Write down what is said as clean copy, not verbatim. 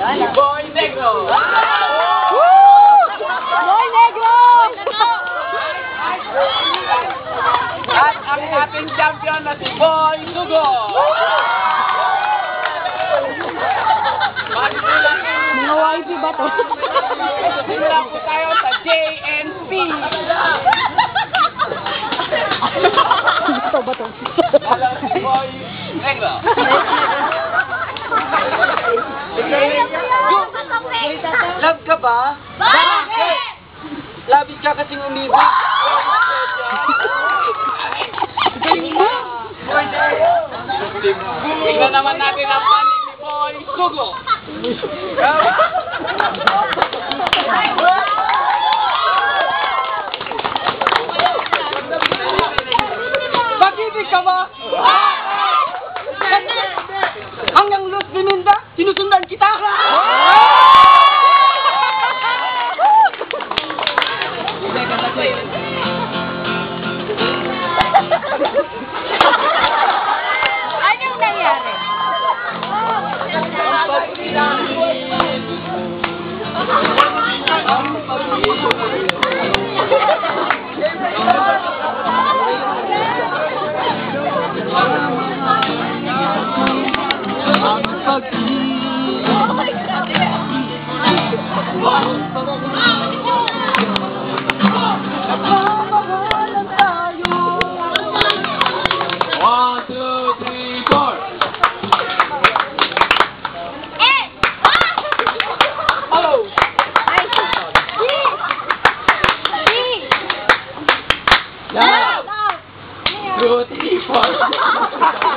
Boy Negro! Boy Negro! At ang ating champion na si Boy Sugo! Mga YP ba to? Simula po tayo sa JNP! Ito ba to? Alam si Boy Negro! Love ka ba? Bakit? Labis ka kasing umibig. Tingnan naman natin ang panig ni Boy Sugo. Bakit ka ba? Hanggang Los Biminda, sinusundan kita. Anong nangyari? Beautiful.